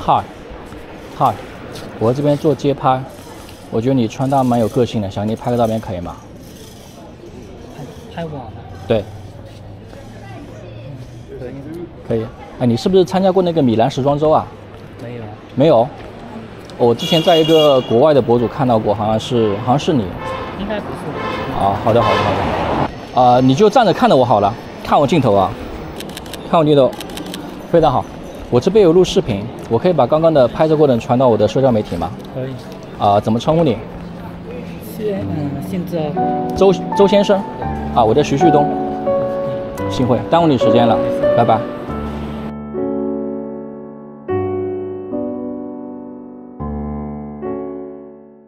嗨，嗨，我这边做街拍，我觉得你穿搭蛮有个性的，想给你拍个照片可以吗？ 拍我吗？ 对， 可以。 可以。哎，你是不是参加过那个米兰时装周啊？ 没有。 没有。我之前在一个国外的博主看到过，好像是你。 应该不是我。 啊，好的。你就站着看着我好了，看我镜头啊，看我镜头，非常好。我这边有录视频，我可以把刚刚的拍摄过程传到我的社交媒体吗？ 可以。 怎么称呼你？ 姓周。 周先生。啊，我叫徐旭东。幸会，耽误你时间了，拜拜。